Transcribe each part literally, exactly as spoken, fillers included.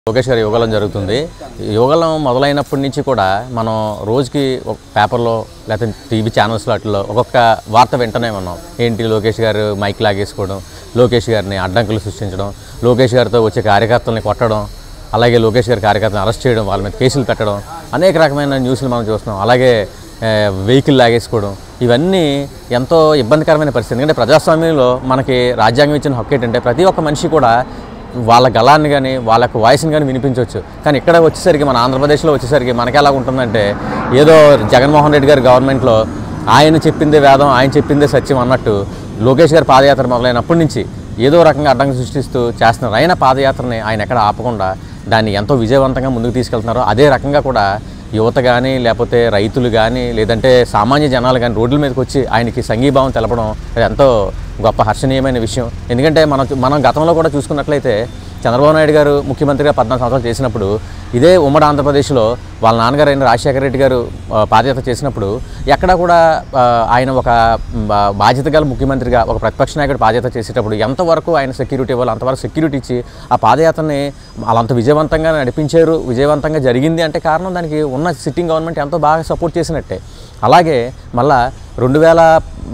లోకేష్ గారి యోగాలం జరుగుతుంది. యోగాలం మొదలైనప్పటి నుంచి కూడా మనం రోజుకి ఒక పేపర్లో లేకపోతే టీవీ ఛానల్స్లో అట్లా ఒక్కొక్క వార్త వింటనే ఉన్నాం. ఏంటి లోకేష్ గారు మైక్ లాగేసుకోవడం, లోకేష్ గారిని అడ్డంకులు సృష్టించడం, లోకేష్ గారితో వచ్చే కార్యకర్తల్ని కొట్టడం, అలాగే లోకేష్ గారి కార్యకర్తలను అరెస్ట్ చేయడం, వాళ్ళ మీద కేసులు పెట్టడం, అనేక రకమైన న్యూస్లు మనం చూస్తున్నాం. అలాగే వెహికల్ లాగేసుకోవడం, ఇవన్నీ ఎంతో ఇబ్బందికరమైన పరిస్థితి. ఎందుకంటే ప్రజాస్వామ్యంలో మనకి రాజ్యాంగం ఇచ్చిన హక్కు ఏంటంటే ప్రతి ఒక్క మనిషి కూడా వాళ్ళ గళాన్ని కానీ వాళ్ళ యొక్క వాయిస్ని కానీ వినిపించవచ్చు. కానీ ఇక్కడ వచ్చేసరికి మన ఆంధ్రప్రదేశ్లో వచ్చేసరికి మనకి ఎలా ఉంటుందంటే ఏదో జగన్మోహన్ రెడ్డి గారి గవర్నమెంట్లో ఆయన చెప్పిందే వేదం, ఆయన చెప్పిందే సత్యం అన్నట్టు లోకేష్ గారి పాదయాత్ర మొదలైనప్పటి నుంచి ఏదో రకంగా అడ్డంకి సృష్టిస్తూ చేస్తున్నారు. అయినా పాదయాత్రని ఆయన ఎక్కడ ఆపకుండా దాన్ని ఎంతో విజయవంతంగా ముందుకు తీసుకెళ్తున్నారో అదే రకంగా కూడా యువత కానీ లేకపోతే రైతులు కానీ లేదంటే సామాన్య జనాలు కానీ రోడ్ల మీదకి వచ్చి ఆయనకి సంఘీభావం తెలపడం ఎంతో గొప్ప హర్షణీయమైన విషయం. ఎందుకంటే మనం మనం గతంలో కూడా చూసుకున్నట్లయితే చంద్రబాబు నాయుడు గారు ముఖ్యమంత్రిగా పద్నాలుగు సంవత్సరాలు చేసినప్పుడు ఇదే ఉమ్మడి ఆంధ్రప్రదేశ్లో వాళ్ళ నాన్నగారు అయిన రాజశేఖర రెడ్డి గారు పాదయాత్ర చేసినప్పుడు ఎక్కడా కూడా ఆయన ఒక బాధ్యత గల ముఖ్యమంత్రిగా ఒక ప్రతిపక్ష నాయకుడు పాదయాత్ర చేసేటప్పుడు ఎంతవరకు ఆయన సెక్యూరిటీ ఇవ్వాలి అంతవరకు సెక్యూరిటీ ఇచ్చి ఆ పాదయాత్రని వాళ్ళంత విజయవంతంగా నడిపించారు. విజయవంతంగా జరిగింది అంటే కారణం దానికి ఉన్న సిట్టింగ్ గవర్నమెంట్ ఎంతో బాగా సపోర్ట్ చేసినట్టే. అలాగే మళ్ళా రెండు వేల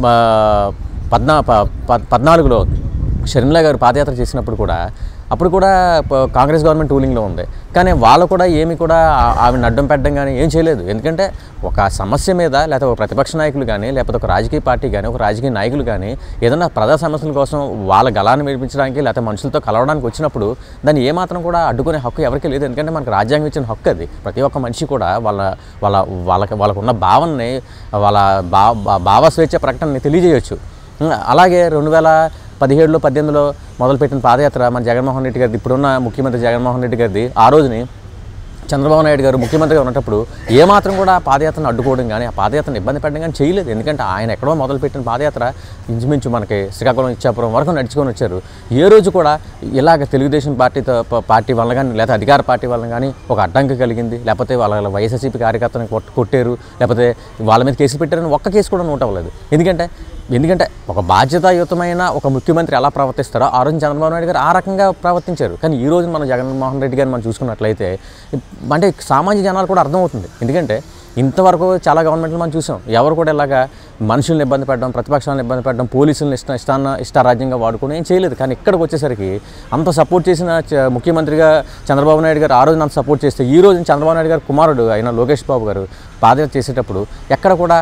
పద్నా పద్నాలుగులో షర్మిల గారు పాదయాత్ర చేసినప్పుడు కూడా అప్పుడు కూడా కాంగ్రెస్ గవర్నమెంట్ రూలింగ్లో ఉంది. కానీ వాళ్ళు కూడా ఏమి కూడా ఆవిడని అడ్డం పెట్టడం కానీ ఏం చేయలేదు. ఎందుకంటే ఒక సమస్య మీద లేకపోతే ఒక ప్రతిపక్ష నాయకులు కానీ లేకపోతే ఒక రాజకీయ పార్టీ కానీ ఒక రాజకీయ నాయకులు కానీ ఏదైనా ప్రజా సమస్యల కోసం వాళ్ళ గళాన్ని వినిపించడానికి లేకపోతే మనుషులతో కలవడానికి వచ్చినప్పుడు దాన్ని ఏమాత్రం కూడా అడ్డుకునే హక్కు ఎవరికీ లేదు. ఎందుకంటే మనకు రాజ్యాంగం ఇచ్చిన హక్కు అది. ప్రతి ఒక్క మనిషి కూడా వాళ్ళ వాళ్ళ వాళ్ళకి వాళ్ళకున్న భావనని వాళ్ళ భావ భావస్వేచ్ఛ ప్రకటనని తెలియజేయవచ్చు. అలాగే రెండు వేల పదిహేడులో పద్దెనిమిదిలో మొదలుపెట్టిన పాదయాత్ర మన జగన్మోహన్ రెడ్డి గారిది, ఇప్పుడున్న ముఖ్యమంత్రి జగన్మోహన్ రెడ్డి గారిది, ఆ రోజుని చంద్రబాబు నాయుడు గారు ముఖ్యమంత్రిగా ఉన్నప్పుడు ఏమాత్రం కూడా ఆ పాదయాత్రను అడ్డుకోవడం కానీ ఆ పాదయాత్రను ఇబ్బంది పెట్టడం కానీ చేయలేదు. ఎందుకంటే ఆయన ఎక్కడో మొదలుపెట్టిన పాదయాత్ర ఇంచుమించు మనకి శ్రీకాకుళం ఇచ్చాపురం వరకు నడుచుకొని వచ్చారు. ఏ రోజు కూడా ఇలాగ తెలుగుదేశం పార్టీతో పార్టీ వల్ల కానీ లేకపోతే అధికార పార్టీ వల్ల కానీ ఒక అడ్డంకి కలిగింది, లేకపోతే వాళ్ళ వైఎస్ఆర్సీపీ కార్యకర్తలను కొట్టారు, లేకపోతే వాళ్ళ మీద కేసు పెట్టారని ఒక్క కేసు కూడా నోట్ అవ్వలేదు. ఎందుకంటే ఎందుకంటే ఒక బాధ్యతాయుతమైన ఒక ముఖ్యమంత్రి ఎలా ప్రవర్తిస్తారో ఆ రోజు చంద్రబాబు నాయుడు గారు ఆ రకంగా ప్రవర్తించారు. కానీ ఈ రోజు మన జగన్మోహన్ రెడ్డి గారిని మనం చూసుకున్నట్లయితే అంటే సామాన్య జనాలు కూడా అర్థమవుతుంది. ఎందుకంటే ఇంతవరకు చాలా గవర్నమెంట్లు మనం చూసాం, ఎవరు కూడా ఇలాగా మనుషుల్ని ఇబ్బంది పెట్టడం, ప్రతిపక్షాలను ఇబ్బంది పెట్టడం, పోలీసులను ఇష్ట ఇష్టాన్న ఇష్టారాజ్యంగా వాడుకుని ఏం చేయలేదు. కానీ ఇక్కడికి వచ్చేసరికి అంత సపోర్ట్ చేసిన ముఖ్యమంత్రిగా చంద్రబాబు నాయుడు గారు ఆ రోజు అంత సపోర్ట్ చేస్తే ఈ రోజు చంద్రబాబు నాయుడు గారు కుమారుడు అయిన లోకేష్ బాబు గారు పాదయాత్ర చేసేటప్పుడు ఎక్కడ కూడా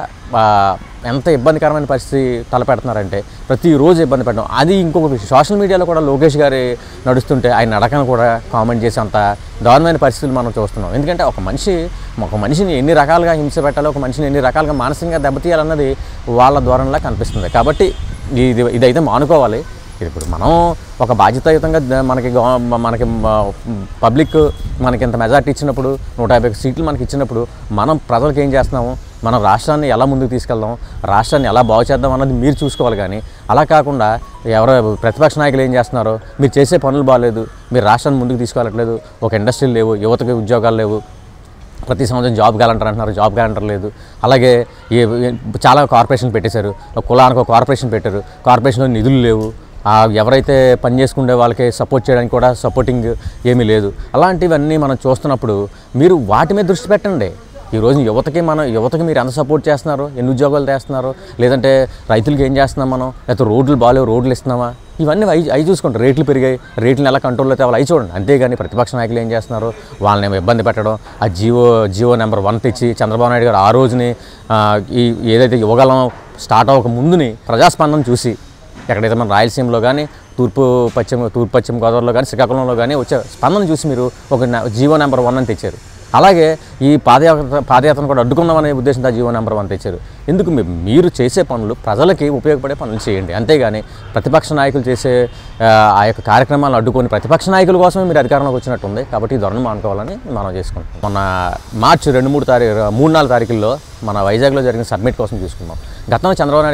ఎంత ఇబ్బందికరమైన పరిస్థితి తలపెడుతున్నారంటే ప్రతిరోజు ఇబ్బంది పెట్టడం. అది ఇంకొక విషయం, సోషల్ మీడియాలో కూడా లోకేష్ గారి నడుస్తుంటే ఆయన నడకను కూడా కామెంట్ చేసి అంత దారుణమైన పరిస్థితులు మనం చూస్తున్నాం. ఎందుకంటే ఒక మనిషి ఒక మనిషిని ఎన్ని రకాలుగా హింస పెట్టాలో, ఒక మనిషిని ఎన్ని రకాలుగా మానసికంగా దెబ్బతీయాలన్నది వాళ్ళ ద్వారంలా కనిపిస్తుంది. కాబట్టి ఇది ఇదైతే మానుకోవాలి. ఇప్పుడు మనం ఒక బాధ్యతాయుతంగా మనకి మనకి పబ్లిక్ మనకి ఇంత మెజార్టీ ఇచ్చినప్పుడు నూట యాభై సీట్లు మనకి ఇచ్చినప్పుడు మనం ప్రజలకు ఏం చేస్తున్నాము, మనం రాష్ట్రాన్ని ఎలా ముందుకు తీసుకెళ్దాం, రాష్ట్రాన్ని ఎలా బాగు చేద్దాం అన్నది మీరు చూసుకోవాలి. కానీ అలా కాకుండా ఎవరో ప్రతిపక్ష నాయకులు ఏం చేస్తున్నారో, మీరు చేసే పనులు బాగాలేదు, మీరు రాష్ట్రాన్ని ముందుకు తీసుకెళ్ళట్లేదు, ఒక ఇండస్ట్రీలు లేవు, యువతకి ఉద్యోగాలు లేవు, ప్రతి సంవత్సరం జాబ్ క్యాలెండర్ అంటున్నారు, జాబ్ క్యాలెండర్ లేదు. అలాగే చాలా కార్పొరేషన్ పెట్టేశారు, కులానికి ఒక కార్పొరేషన్ పెట్టారు, కార్పొరేషన్లో నిధులు లేవు, ఎవరైతే పని చేసుకునే వాళ్ళకి సపోర్ట్ చేయడానికి కూడా సపోర్టింగ్ ఏమీ లేదు. అలాంటివన్నీ మనం చూస్తున్నప్పుడు మీరు వాటి మీద దృష్టి పెట్టండి. ఈరోజు యువతకి మన యువతకి మీరు ఎంత సపోర్ట్ చేస్తున్నారు, ఎన్ని ఉద్యోగాలు చేస్తున్నారు, లేదంటే రైతులకి ఏం చేస్తున్నాం మనం, లేకపోతే రోడ్లు బాగాలేవు రోడ్లు ఇస్తున్నామా, ఇవన్నీ అవి అవి చూసుకోండి. రేట్లు పెరిగాయి, రేట్లను ఎలా కంట్రోల్లో తేవాలి అవి చూడండి. అంతేగాని ప్రతిపక్ష నాయకులు ఏం చేస్తున్నారు, వాళ్ళని ఏమో ఇబ్బంది పెట్టడం, ఆ జియో జియో నెంబర్ వన్ తెచ్చి చంద్రబాబు నాయుడు గారు ఆ రోజుని ఈ ఏదైతే యువగలం స్టార్ట్ అవ్వక ముందుని ప్రజాస్పందన చూసి ఎక్కడైతే మన రాయలసీమలో కానీ తూర్పు పశ్చిమ తూర్పు పశ్చిమ గోదావరిలో కానీ శ్రీకాకుళంలో కానీ వచ్చే స్పందన చూసి మీరు ఒక జియో నెంబర్ వన్ అని తెచ్చారు. అలాగే ఈ పాదయాత్ర పాదయాత్రను కూడా అడ్డుకుందామనే ఉద్దేశంతో జీవో నెంబర్ వన్ తెచ్చారు. ఎందుకు మీరు చేసే పనులు ప్రజలకి ఉపయోగపడే పనులు చేయండి. అంతేగాని ప్రతిపక్ష నాయకులు చేసే ఆ యొక్క కార్యక్రమాలను అడ్డుకొని ప్రతిపక్ష నాయకుల కోసమే మీరు అధికారంలోకి వచ్చినట్టుంది. కాబట్టి ఈ ధోరణి మానుకోవాలని మనం చేసుకుంటాం. మొన్న మార్చి రెండు మూడు తారీఖు మూడు నాలుగు తారీఖుల్లో మన వైజాగ్లో జరిగిన సబ్మిట్ కోసం చూసుకున్నాం. గతంలో చంద్రబాబు నాయుడు గారు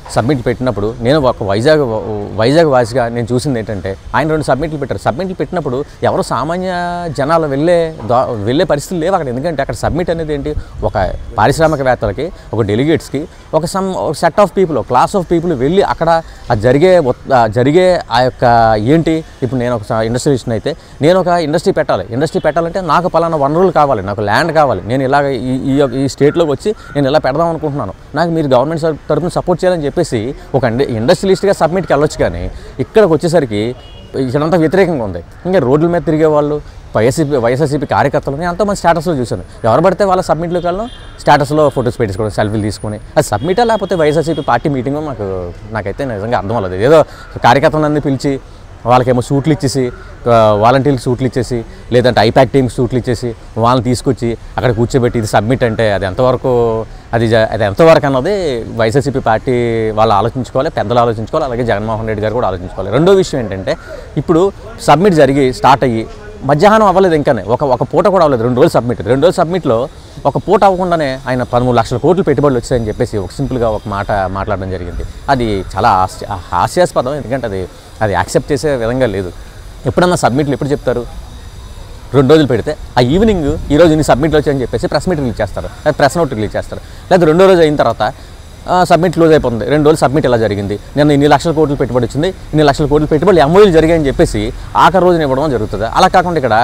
సబ్మిట్లు పెట్టినప్పుడు నేను ఒక వైజాగ్ వైజాగ్ వాసిగా నేను చూసింది ఏంటంటే ఆయన రెండు సబ్మిట్లు పెట్టారు. సబ్మిట్లు పెట్టినప్పుడు ఎవరు సామాన్య జనాలు వెళ్ళే దా వెళ్ళే పరిస్థితులు లేవు అక్కడ. ఎందుకంటే అక్కడ సబ్మిట్ అనేది ఏంటి, ఒక పారిశ్రామికవేత్తలకి, ఒక డెలిగేట్స్కి, ఒక some set of people, class of people వెళ్ళి అక్కడ ఆ జరిగే జరిగే ఆ యొక్క ఏంటి, ఇప్పుడు నేను ఒక ఇండస్ట్రియలిస్ట్ అయితే నేను ఒక ఇండస్ట్రీ పెట్టాలి. ఇండస్ట్రీ పెట్టాలంటే నాకు పలానా వనరులు కావాలి, నాకు ల్యాండ్ కావాలి, నేను ఇలాగ ఈ ఈ స్టేట్లోకి వచ్చి నేను ఇలా పెడదాం అనుకుంటున్నాను, నాకు మీరు గవర్నమెంట్ తరఫున సపోర్ట్ చేయాలని చెప్పేసి ఒక ఇండస్ట్రియలిస్ట్గా సబ్మిట్కి వెళ్ళొచ్చు. కానీ ఇక్కడికి వచ్చేసరికి ఇక్కడంతా వ్యతిరేకంగా ఉంది. ఇంకా రోడ్ల మీద తిరిగే వాళ్ళు, వైఎస్సీపీ వైఎస్ఆర్సీపీ కార్యకర్తలు నేను ఎంతోమంది స్టేటస్లో చూశాను. ఎవరు పడితే వాళ్ళ సబ్మిట్లోకి వెళ్ళడం, స్టేటస్లో ఫొటోస్ పెట్టించుకోవడం, సెల్ఫీలు తీసుకొని, అది సబ్మిటా లేకపోతే వైఎస్ఆర్సీపీ పార్టీ మీటింగ్ నాకు నాకైతే నిజంగా అర్థం అవ్వలేదు. ఏదో కార్యకర్తలందరినీ పిలిచి వాళ్ళకేమో సూట్లు ఇచ్చేసి, వాలంటీర్లకు సూట్లు ఇచ్చేసి, లేదంటే ఐపాక్ టీంకి సూట్లు ఇచ్చేసి వాళ్ళని తీసుకొచ్చి అక్కడ కూర్చోబెట్టి ఇది సబ్మిట్ అంటే అది ఎంతవరకు అది అది ఎంతవరకు అన్నది వైఎస్ఆర్సీపీ పార్టీ వాళ్ళు ఆలోచించుకోవాలి, పెద్దలు ఆలోచించుకోవాలి, అలాగే జగన్మోహన్ రెడ్డి గారు కూడా ఆలోచించుకోవాలి. రెండో విషయం ఏంటంటే ఇప్పుడు సబ్మిట్ జరిగి స్టార్ట్ అయ్యి మధ్యాహ్నం అవ్వలేదు, ఇంకానే ఒక ఒక పూట కూడా అవ్వలేదు, రెండు రోజులు సబ్మిట్. రెండు రోజులు సబ్మిట్లో ఒక పూట అవ్వకుండానే ఆయన పదమూడు లక్షల కోట్లు పెట్టుబడులు వచ్చాయని చెప్పేసి ఒక సింపుల్గా ఒక మాట మాట్లాడడం జరిగింది. అది చాలా హాస్య హాస్యాస్పదం. ఎందుకంటే అది అది యాక్సెప్ట్ చేసే విధంగా లేదు. ఎప్పుడన్నా సబ్మిట్లు ఎప్పుడు చెప్తారు, రెండు రోజులు పెడితే ఆ ఈవినింగ్ ఈరోజు ఇన్ని సబ్మిట్లు వచ్చాయని చెప్పేసి ప్రెస్ మీట్ రిలీజ్ చేస్తారు, లేదా ప్రెస్ నోట్ రిలీజ్ చేస్తారు. లేదా రెండో రోజు అయిన తర్వాత సబ్మిట్ క్లోజ్ అయిపోతుంది, రెండు రోజులు సబ్మిట్ ఇలా జరిగింది, నేను ఇన్ని లక్షల కోట్లు పెట్టుబడి వచ్చింది, ఇన్ని లక్షల కోట్లు పెట్టుబడి ఎంఓయూలు జరిగాయని చెప్పేసి ఆఖరి రోజున ఇవ్వడం జరుగుతుంది. అలా కాకుండా ఇక్కడ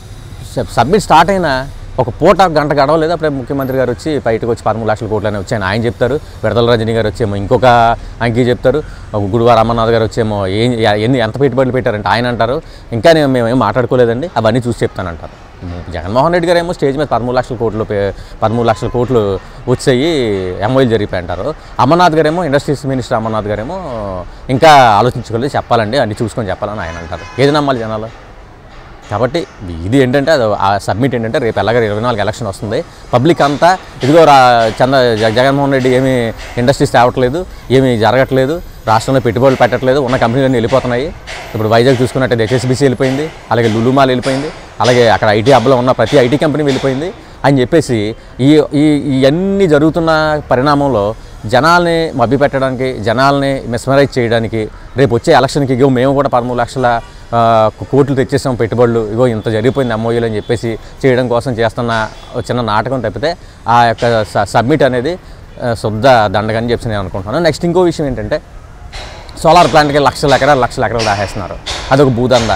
సబ్మిట్ స్టార్ట్ అయిన ఒక పూట గంట గడవలేదు, అప్పుడే ముఖ్యమంత్రి గారు వచ్చి బయటకు వచ్చి పదమూడు లక్షల కోట్లని వచ్చాయని ఆయన చెప్తారు, విడదల రజనీ గారు వచ్చేమో ఇంకొక అంకి చెప్తారు, గుడివార అమర్నాథ్ గారు వచ్చేమో ఏం ఎన్ని ఎంత పెట్టుబడులు పెట్టారంటే ఆయన అంటారు, ఇంకా నేను మేమేం మాట్లాడుకోలేదండి అవన్నీ చూసి చెప్తానంటారు. జగన్మోహన్ రెడ్డి గారు ఏమో స్టేజ్ మీద పదమూడు లక్షల కోట్లు పదమూడు లక్షల కోట్లు వచ్చాయి ఎంఓయూలు జరిగిపోయి అంటారు. అమర్నాథ్ గారేమో ఇండస్ట్రీస్ మినిస్టర్ అమర్నాథ్ గారేమో ఇంకా ఆలోచించుకోలేదు, చెప్పాలండి అన్ని చూసుకొని చెప్పాలని ఆయన అంటారు. ఏది నమ్మాలి జనాలు? కాబట్టి ఇది ఏంటంటే అది ఆ సబ్మిట్ ఏంటంటే రేపు ఎలాగ ఇరవై నాలుగు ఎలక్షన్ వస్తుంది, పబ్లిక్ అంతా ఇదిగో రా చంద్ర జగన్మోహన్ రెడ్డి ఏమీ ఇండస్ట్రీస్ తేవట్లేదు, ఏమీ జరగట్లేదు, రాష్ట్రంలో పెట్టుబడులు పెట్టట్లేదు, ఉన్న కంపెనీలన్నీ వెళ్ళిపోతున్నాయి. ఇప్పుడు వైజాగ్ చూసుకున్నట్టయితే హెచ్ఎస్బీసీ వెళ్ళిపోయింది, అలాగే లులుమాల్ వెళ్ళిపోయింది, అలాగే అక్కడ ఐటీ హబ్లో ఉన్న ప్రతి ఐటీ కంపెనీ వెళ్ళిపోయింది అని చెప్పేసి ఈ ఈ ఇవన్నీ జరుగుతున్న పరిణామంలో జనాల్ని మభ్యపెట్టడానికి, జనాల్ని మిస్మరైజ్ చేయడానికి రేపు వచ్చే ఎలక్షన్కి ఇగో మేము కూడా పదమూడు లక్షల కోట్లు తెచ్చేసాం పెట్టుబడులు, ఇగో ఇంత జరిగిపోయింది ఎంఓయూలు అని చెప్పేసి చేయడం కోసం చేస్తున్న చిన్న నాటకం తప్పితే ఆ యొక్క సబ్మిట్ అనేది శుద్ధ దండగని చెప్పి నేను అనుకుంటున్నాను. నెక్స్ట్ ఇంకో విషయం ఏంటంటే సోలార్ ప్లాంట్కి లక్షల ఎకరాలు లక్షల ఎకరాలు రాసేస్తున్నారు, అదొక భూదంద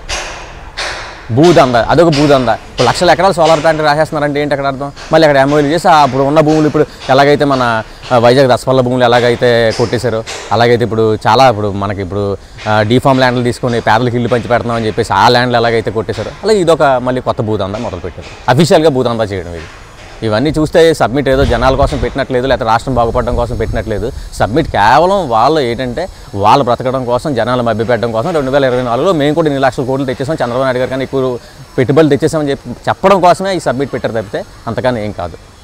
భూదంద అదొక భూదంద ఇప్పుడు లక్షల ఎకరాలు సోలార్ ప్లాంట్ రాసేస్తున్నారంటే ఏంటి అక్కడ అర్థం? మళ్ళీ అక్కడ ఎంఓయూలు చేసి అప్పుడు ఉన్న భూములు ఇప్పుడు ఎలాగైతే మన వైజాగ్ దసపల్ల భూములు ఎలాగైతే కొట్టేశారో అలాగైతే ఇప్పుడు చాలా ఇప్పుడు మనకి ఇప్పుడు డీఫామ్ ల్యాండ్లు తీసుకొని పేదలకు ఇల్లు పంచి పెడుతున్నామని చెప్పేసి ఆ ల్యాండ్లు ఎలాగైతే కొట్టేశారో అలా ఇదొక మళ్ళీ కొత్త భూదంద మొదలుపెట్టారు, అఫీషియల్గా భూదందా చేయడం. ఇది ఇవన్నీ చూస్తే సబ్మిట్ ఏదో జనాల కోసం పెట్టినట్లేదు, లేకపోతే రాష్ట్రం బాగుపడడం కోసం పెట్టినట్లేదు. సబ్మిట్ కేవలం వాళ్ళు ఏంటంటే వాళ్ళు బ్రతకడం కోసం, జనాలు మభ్యపెట్టడం కోసం రెండు వేల ఇరవై నాలుగులో మేము కూడా ఇన్ని లక్షల కోట్లు తెచ్చేసాం, చంద్రబాబు నాయుడు గారు కానీ ఎక్కువ పెట్టుబడులు తెచ్చేసామని చెప్పి చెప్పడం కోసమే ఈ సబ్మిట్ పెట్టారు తప్పితే అంతకన్నా ఏం కాదు.